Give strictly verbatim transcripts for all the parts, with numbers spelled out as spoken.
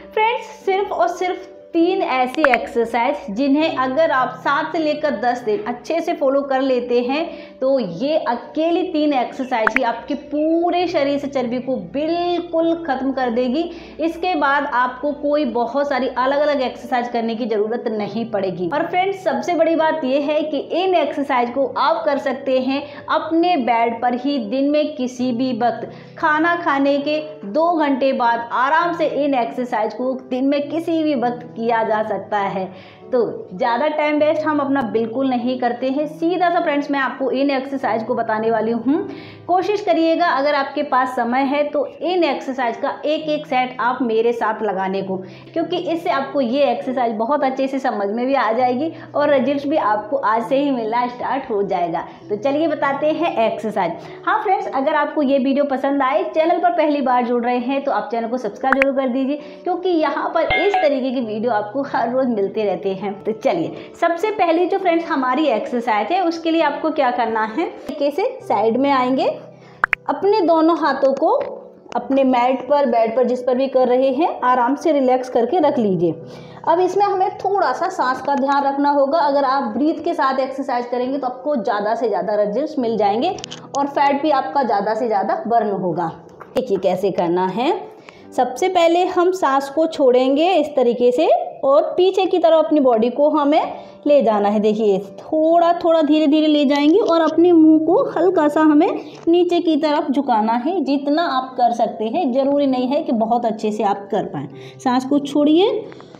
Friends, सिर्फ और सिर्फ तीन ऐसी एक्सरसाइज जिन्हें अगर आप सात से लेकर दस दिन अच्छे से फॉलो कर लेते हैं तो ये अकेली तीन एक्सरसाइज ही आपके पूरे शरीर से चर्बी को बिल्कुल ख़त्म कर देगी। इसके बाद आपको कोई बहुत सारी अलग अलग एक्सरसाइज करने की ज़रूरत नहीं पड़ेगी। और फ्रेंड्स, सबसे बड़ी बात यह है कि इन एक्सरसाइज को आप कर सकते हैं अपने बेड पर ही, दिन में किसी भी वक्त। खाना खाने के दो घंटे बाद आराम से इन एक्सरसाइज को दिन में किसी भी वक्त किया जा सकता है। तो ज़्यादा टाइम वेस्ट हम अपना बिल्कुल नहीं करते हैं। सीधा सा फ्रेंड्स मैं आपको इन एक्सरसाइज को बताने वाली हूँ। कोशिश करिएगा अगर आपके पास समय है तो इन एक्सरसाइज का एक एक सेट आप मेरे साथ लगाने को, क्योंकि इससे आपको ये एक्सरसाइज बहुत अच्छे से समझ में भी आ जाएगी और रिजल्ट भी आपको आज से ही मिलना स्टार्ट हो जाएगा। तो चलिए बताते हैं एक्सरसाइज। हाँ फ्रेंड्स, अगर आपको ये वीडियो पसंद आए, चैनल पर पहली बार जुड़ रहे हैं तो आप चैनल को सब्सक्राइब जरूर कर दीजिए, क्योंकि यहाँ पर इस तरीके की वीडियो आपको हर रोज़ मिलते रहते हैं। तो चलिए, सबसे पहली जो फ्रेंड्स हमारी एक्सरसाइज है उसके लिए आपको क्या करना है, तरीके से साइड में आएंगे, अपने दोनों हाथों को अपने मैट पर, बेड पर, जिस पर भी कर रहे हैं, आराम से रिलैक्स करके रख लीजिए। अब इसमें हमें थोड़ा सा सांस का ध्यान रखना होगा। अगर आप ब्रीथ के साथ एक्सरसाइज करेंगे तो आपको ज़्यादा से ज़्यादा रिजल्ट्स मिल जाएंगे और फैट भी आपका ज़्यादा से ज़्यादा बर्न होगा। देखिए कैसे करना है। सबसे पहले हम सांस को छोड़ेंगे इस तरीके से और पीछे की तरफ अपनी बॉडी को हमें ले जाना है। देखिए थोड़ा थोड़ा धीरे धीरे ले जाएंगे और अपने मुंह को हल्का सा हमें नीचे की तरफ झुकाना है। जितना आप कर सकते हैं, ज़रूरी नहीं है कि बहुत अच्छे से आप कर पाएँ। सांस को छोड़िए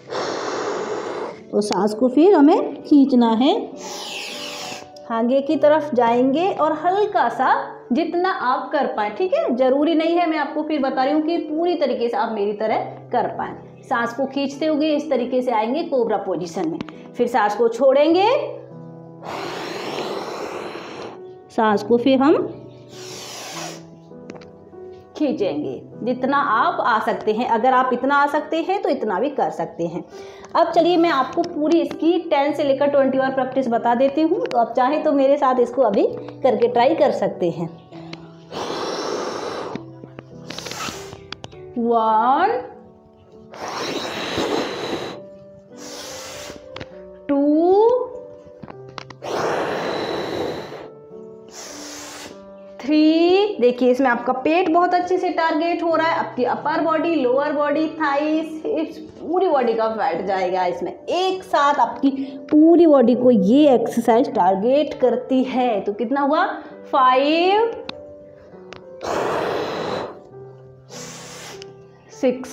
और सांस को फिर हमें खींचना है, आगे की तरफ जाएंगे और हल्का सा जितना आप कर पाएँ, ठीक है। ज़रूरी नहीं है, मैं आपको फिर बता रही हूँ कि पूरी तरीके से आप मेरी तरह कर पाएँ। सांस को खींचते हुए इस तरीके से आएंगे कोबरा पोजीशन में, फिर सांस को छोड़ेंगे, सांस को फिर हम खींचेंगे जितना आप आ सकते हैं। अगर आप इतना आ सकते हैं तो इतना भी कर सकते हैं। अब चलिए मैं आपको पूरी इसकी टेन से लेकर ट्वेंटी बार प्रैक्टिस बता देती हूँ, तो आप चाहें तो मेरे साथ इसको अभी करके ट्राई कर सकते हैं। One, two, three. देखिए इसमें आपका पेट बहुत अच्छे से टारगेट हो रहा है, आपकी upper body, lower body, thighs, hips, पूरी बॉडी का फैट जाएगा इसमें। एक साथ आपकी पूरी बॉडी को ये एक्सरसाइज टारगेट करती है। तो कितना हुआ, फाइव, सिक्स,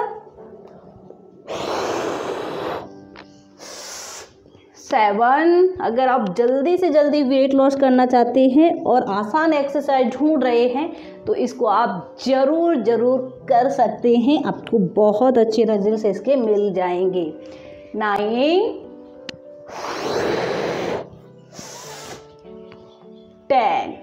सेवन। अगर आप जल्दी से जल्दी वेट लॉस करना चाहते हैं और आसान एक्सरसाइज ढूंढ रहे हैं तो इसको आप ज़रूर ज़रूर कर सकते हैं। आपको बहुत अच्छे रिजल्ट्स इसके मिल जाएंगे। Nine, ten.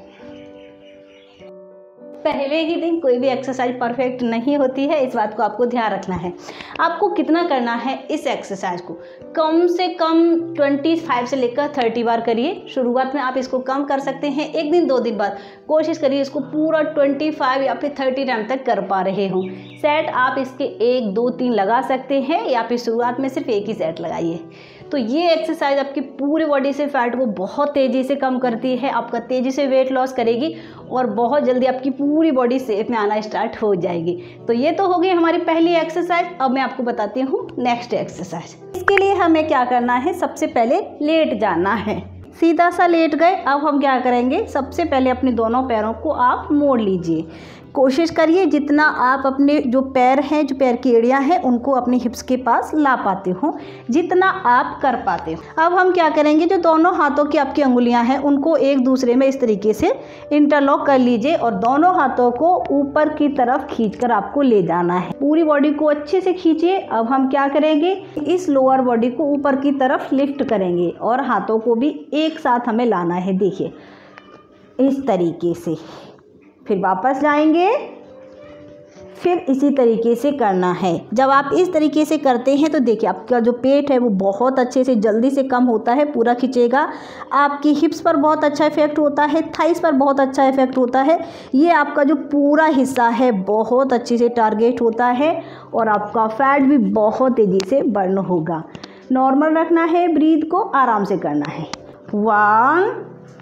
पहले ही दिन कोई भी एक्सरसाइज परफेक्ट नहीं होती है, इस बात को आपको ध्यान रखना है। आपको कितना करना है इस एक्सरसाइज को, कम से कम पच्चीस से लेकर तीस बार करिए। शुरुआत में आप इसको कम कर सकते हैं, एक दिन दो दिन बाद कोशिश करिए इसको पूरा पच्चीस या फिर तीस टाइम तक कर पा रहे हों। सेट आप इसके एक दो तीन लगा सकते हैं या फिर शुरुआत में सिर्फ एक ही सेट लगाइए। तो ये एक्सरसाइज आपकी पूरी बॉडी से फैट को बहुत तेज़ी से कम करती है, आपका तेज़ी से वेट लॉस करेगी और बहुत जल्दी आपकी पूरी बॉडी शेप में आना स्टार्ट हो जाएगी। तो ये तो हो गई हमारी पहली एक्सरसाइज। अब मैं आपको बताती हूँ नेक्स्ट एक्सरसाइज। इसके लिए हमें क्या करना है, सबसे पहले लेट जाना है। सीधा सा लेट गए। अब हम क्या करेंगे, सबसे पहले अपने दोनों पैरों को आप मोड़ लीजिए। कोशिश करिए जितना आप अपने जो पैर हैं, जो पैर की एड़ियाँ हैं, उनको अपने हिप्स के पास ला पाते हो, जितना आप कर पाते हो। अब हम क्या करेंगे, जो दोनों हाथों की आपकी अंगुलियां हैं उनको एक दूसरे में इस तरीके से इंटरलॉक कर लीजिए और दोनों हाथों को ऊपर की तरफ खींचकर आपको ले जाना है। पूरी बॉडी को अच्छे से खींचिए। अब हम क्या करेंगे, इस लोअर बॉडी को ऊपर की तरफ लिफ्ट करेंगे और हाथों को भी एक साथ हमें लाना है। देखिए इस तरीके से, फिर वापस जाएंगे, फिर इसी तरीके से करना है। जब आप इस तरीके से करते हैं तो देखिए आपका जो पेट है वो बहुत अच्छे से जल्दी से कम होता है, पूरा खिंचेगा। आपकी हिप्स पर बहुत अच्छा इफेक्ट होता है, थाइस पर बहुत अच्छा इफेक्ट होता है। ये आपका जो पूरा हिस्सा है बहुत अच्छे से टारगेट होता है और आपका फैट भी बहुत तेज़ी से बर्न होगा। नॉर्मल रखना है, ब्रीथ को आराम से करना है। One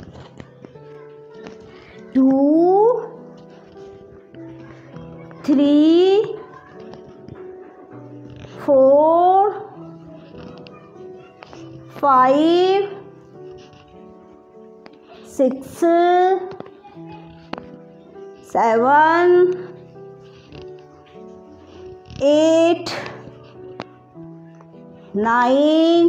two three four five six seven eight nine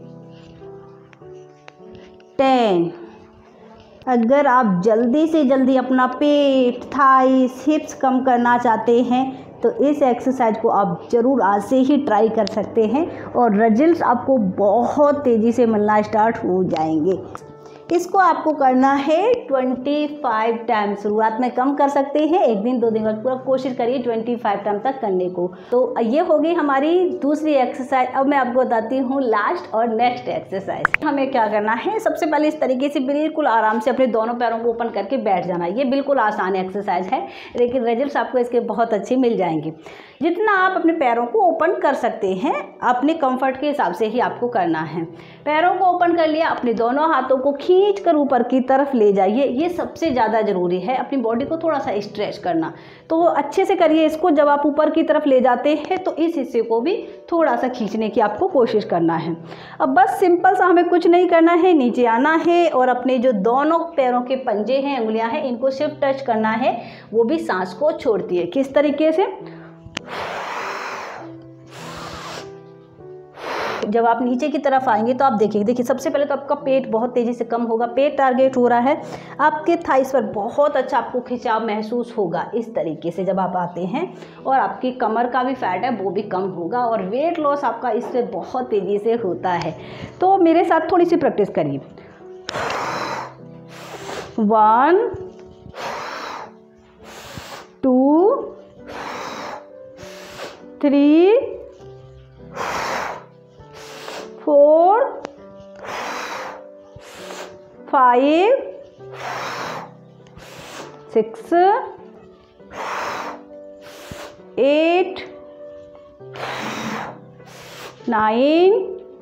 ten. अगर आप जल्दी से जल्दी अपना पेट, थाइस, हिप्स कम करना चाहते हैं तो इस एक्सरसाइज को आप ज़रूर आज से ही ट्राई कर सकते हैं और रिजल्ट्स आपको बहुत तेज़ी से मिलना स्टार्ट हो जाएंगे। इसको आपको करना है पच्चीस टाइम। शुरुआत में कम कर सकते हैं, एक दिन दो दिन बाद पूरा कोशिश करिए पच्चीस टाइम तक करने को। तो ये हो गई हमारी दूसरी एक्सरसाइज। अब मैं आपको बताती हूँ लास्ट और नेक्स्ट एक्सरसाइज। हमें क्या करना है, सबसे पहले इस तरीके से बिल्कुल आराम से अपने दोनों पैरों को ओपन करके बैठ जाना। ये बिल्कुल आसान एक्सरसाइज है लेकिन रिजल्ट आपको इसके बहुत अच्छे मिल जाएंगे। जितना आप अपने पैरों को ओपन कर सकते हैं अपने कंफर्ट के हिसाब से ही आपको करना है। पैरों को ओपन कर लिया, अपने दोनों हाथों को खींच कर ऊपर की तरफ ले जाइए। ये सबसे ज़्यादा ज़रूरी है, अपनी बॉडी को थोड़ा सा स्ट्रेच करना। तो अच्छे से करिए इसको। जब आप ऊपर की तरफ ले जाते हैं तो इस हिस्से को भी थोड़ा सा खींचने की आपको कोशिश करना है। अब बस सिंपल सा हमें कुछ नहीं करना है, नीचे आना है और अपने जो दोनों पैरों के पंजे हैं, उंगलियां हैं, इनको सिर्फ टच करना है, वो भी सांस को छोड़ती है। किस तरीके से, जब आप नीचे की तरफ आएंगे तो आप देखिए देखिए सबसे पहले तो आपका पेट बहुत तेज़ी से कम होगा, पेट टारगेट हो रहा है। आपके थाइस पर बहुत अच्छा आपको खिंचाव महसूस होगा इस तरीके से जब आप आते हैं और आपकी कमर का भी फैट है वो भी कम होगा और वेट लॉस आपका इससे बहुत तेज़ी से होता है। तो मेरे साथ थोड़ी सी प्रैक्टिस करिए। One two three four five six eight nine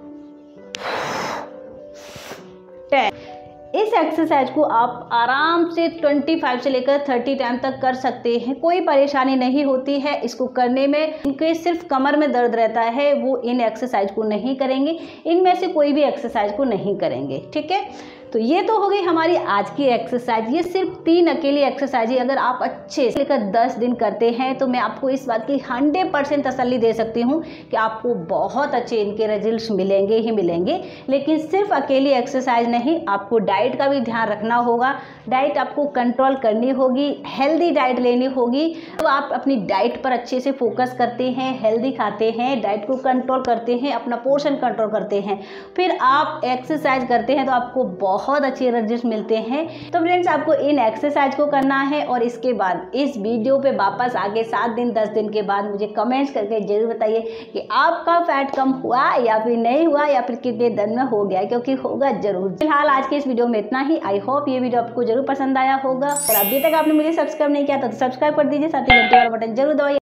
ten. इस एक्सरसाइज को आप आराम से पच्चीस से लेकर तीस टाइम तक कर सकते हैं, कोई परेशानी नहीं होती है इसको करने में। इनके सिर्फ कमर में दर्द रहता है वो इन एक्सरसाइज को नहीं करेंगे, इनमें से कोई भी एक्सरसाइज को नहीं करेंगे। ठीक है, तो ये तो हो गई हमारी आज की एक्सरसाइज। ये सिर्फ तीन अकेली एक्सरसाइज है। अगर आप अच्छे से लेकर दस दिन करते हैं तो मैं आपको इस बात की हंड्रेड परसेंट तसल्ली दे सकती हूँ कि आपको बहुत अच्छे इनके रिजल्ट्स मिलेंगे ही मिलेंगे। लेकिन सिर्फ अकेली एक्सरसाइज नहीं, आपको डाइट का भी ध्यान रखना होगा। डाइट आपको कंट्रोल करनी होगी, हेल्दी डाइट लेनी होगी। तो आप अपनी डाइट पर अच्छे से फोकस करते हैं, हेल्दी खाते हैं, डाइट को कंट्रोल करते हैं, अपना पोर्शन कंट्रोल करते हैं, फिर आप एक्सरसाइज करते हैं तो आपको बहुत अच्छे रिजल्ट मिलते हैं। तो फ्रेंड्स आपको इन एक्सरसाइज को करना है और इसके बाद इस वीडियो पे वापस आगे सात दिन दस दिन के बाद मुझे कमेंट्स करके जरूर बताइए कि आपका फैट कम हुआ या फिर नहीं हुआ या फिर कितने दिन में हो गया, क्योंकि होगा जरूर। फिलहाल आज के इस वीडियो में इतना ही। आई होप ये वीडियो आपको जरूर पसंद आया होगा और अभी तक आपने मुझे सब्सक्राइब नहीं किया तो सब्सक्राइब कर दीजिए, साथ ही घंटे वाला बटन जरूर दबाइए।